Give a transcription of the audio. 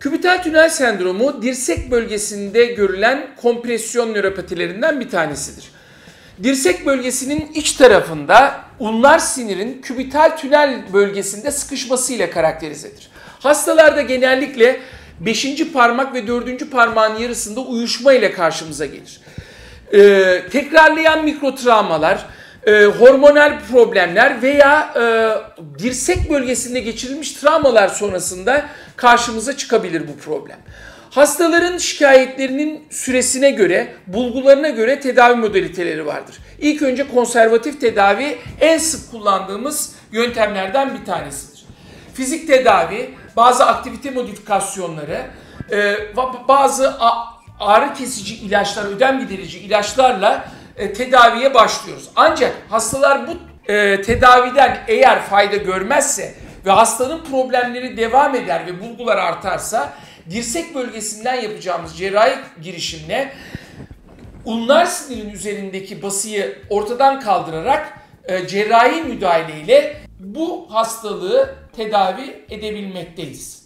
Kübital tünel sendromu dirsek bölgesinde görülen kompresyon nöropatilerinden bir tanesidir. Dirsek bölgesinin iç tarafında ulnar sinirin kübital tünel bölgesinde sıkışmasıyla karakterizedir. Hastalarda genellikle 5. parmak ve 4. parmağın yarısında uyuşma ile karşımıza gelir. Tekrarlayan mikrotravmalar, hormonal problemler veya dirsek bölgesinde geçirilmiş travmalar sonrasında karşımıza çıkabilir bu problem. Hastaların şikayetlerinin süresine göre, bulgularına göre tedavi modaliteleri vardır. İlk önce konservatif tedavi en sık kullandığımız yöntemlerden bir tanesidir. Fizik tedavi, bazı aktivite modifikasyonları, bazı ağrı kesici ilaçlar, ödem giderici ilaçlarla tedaviye başlıyoruz. Ancak hastalar bu tedaviden eğer fayda görmezse ve hastanın problemleri devam eder ve bulgular artarsa dirsek bölgesinden yapacağımız cerrahi girişimle ulnar sinirin üzerindeki basıyı ortadan kaldırarak cerrahi müdahaleyle bu hastalığı tedavi edebilmekteyiz.